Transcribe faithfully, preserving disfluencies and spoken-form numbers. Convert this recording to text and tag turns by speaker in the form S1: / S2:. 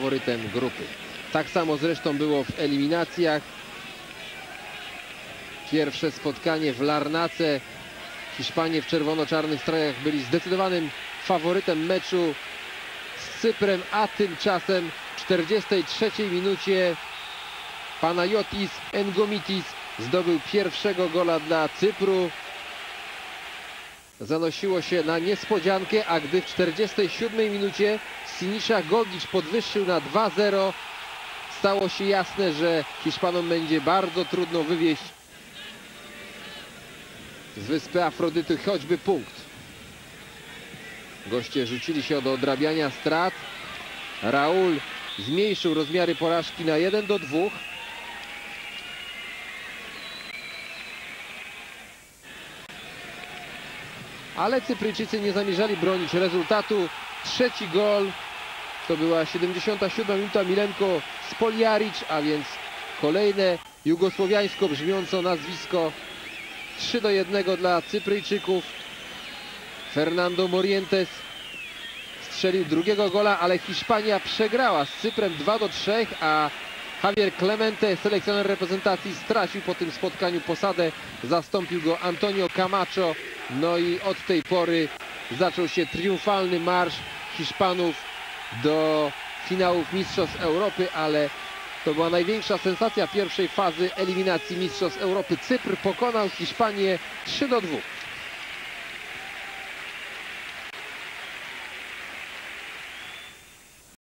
S1: faworytem grupy. Tak samo zresztą było w eliminacjach. Pierwsze spotkanie w Larnace. Hiszpanie w czerwono-czarnych strojach byli zdecydowanym faworytem meczu z Cyprem, a tymczasem w czterdziestej trzeciej minucie Panayotis Engomitis zdobył pierwszego gola dla Cypru. Zanosiło się na niespodziankę, a gdy w czterdziestej siódmej minucie Sinisa Gogic podwyższył na dwa zero, stało się jasne, że Hiszpanom będzie bardzo trudno wywieźć z wyspy Afrodyty choćby punkt. Goście rzucili się do odrabiania strat. Raul zmniejszył rozmiary porażki na jeden do dwóch. Ale Cypryjczycy nie zamierzali bronić rezultatu. Trzeci gol to była siedemdziesiąta siódma minuta. Milenko Spoljaric, a więc kolejne jugosłowiańsko brzmiąco nazwisko. trzy do jednego dla Cypryjczyków. Fernando Morientes strzelił drugiego gola, ale Hiszpania przegrała z Cyprem dwa do trzech, a Javier Clemente, selekcjoner reprezentacji, stracił po tym spotkaniu posadę. Zastąpił go Antonio Camacho. No i od tej pory zaczął się triumfalny marsz Hiszpanów do finałów Mistrzostw Europy, ale to była największa sensacja pierwszej fazy eliminacji Mistrzostw Europy. Cypr pokonał Hiszpanię trzy do dwóch.